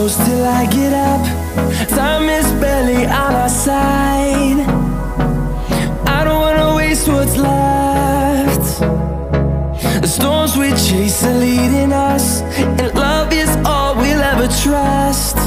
close till I get up. Time is barely on our side. I don't wanna waste what's left. The storms we chase are leading us, and love is all we'll ever trust.